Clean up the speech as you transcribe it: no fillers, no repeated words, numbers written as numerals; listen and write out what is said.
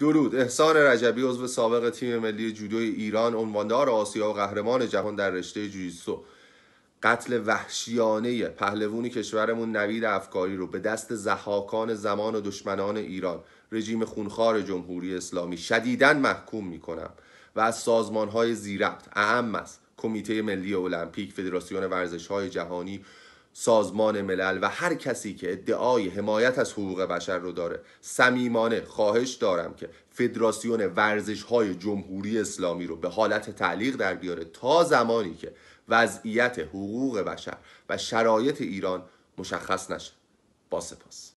درود. احسان رجبی، عضو سابق تیم ملی جودوی ایران، عنواندار آسیا و قهرمان جهان در رشته جوجیتسو. قتل وحشیانه پهلوانی کشورمون نوید افکاری رو به دست ضحاکان زمان و دشمنان ایران، رژیم خونخوار جمهوری اسلامی، شدیداً محکوم میکنم و از سازمانهای ذی‌ربط اعم از کمیته ملی المپیک، فدراسیون ورزش‌های جهانی، سازمان ملل و هر کسی که ادعای حمایت از حقوق بشر رو داره، صمیمانه خواهش دارم که فدراسیون ورزش‌های جمهوری اسلامی رو به حالت تعلیق در بیاره تا زمانی که وضعیت حقوق بشر و شرایط ایران مشخص نشه. با سپاس.